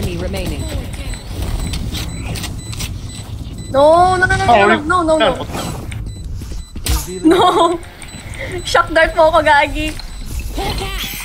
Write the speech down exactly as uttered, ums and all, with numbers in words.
enemy remaining. No, no, no, no, no, no, no, no. No! Shock dart mo ako, Gagi.